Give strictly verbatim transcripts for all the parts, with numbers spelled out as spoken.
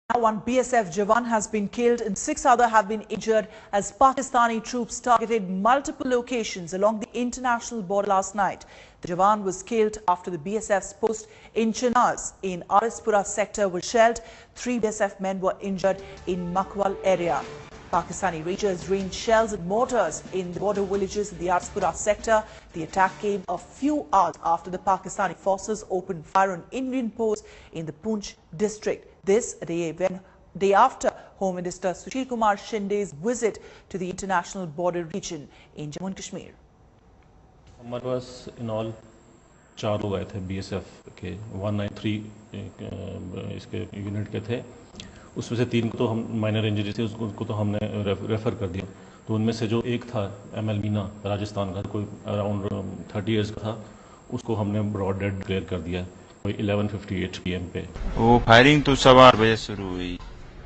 One B S F Jawan has been killed and six others have been injured as Pakistani troops targeted multiple locations along the international border last night. The Jawan was killed after the B S F's post in Chenaz in Arispura sector was shelled. Three B S F men were injured in Makwal area. Pakistani Rangers rained shells and mortars in the border villages in the Arispura sector. The attack came a few hours after the Pakistani forces opened fire on Indian posts in the Poonch district. This a day, when, day after Home Minister Sushil Kumar Shinde's visit to the international border region in Jammu and Kashmir. हमारे पास in all चार लोग आए थे BSF के one nine three इसके unit के थे। उसमें से तीन को तो हम माइनर इंजरी थे, उसको तो हमने रेफर कर दिया। तो उनमें से जो एक था एम एल मीना राजस्थान का, कोई अराउंड थर्टी इयर्स का था, उसको हमने ब्रॉड डेड डिक्लेयर कर दिया कोई eleven fifty eight P M पे। वो फायरिंग तो सवा आठ बजे शुरू हुई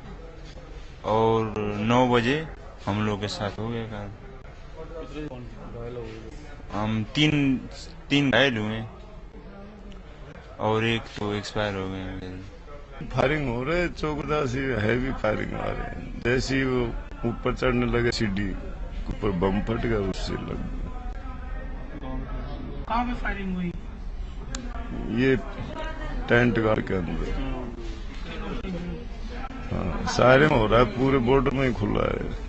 और नौ बजे हम लोग के साथ हो गया काम। हम तीन तीन घायल हुए और एक तो एक्सपायर हो गए। फायरिंग हो रहे चौकदासी हैवी फायरिंग आ रहे हैं। जैसे ही वो ऊपर चढ़ने लगे सीढ़ी ऊपर बम फट गया, उससे लग गया। कहाँ पे फायरिंग हुई? ये टेंट घर के अंदर। हाँ, सारे में हो रहा है, पूरे बॉर्डर में ही खुला है।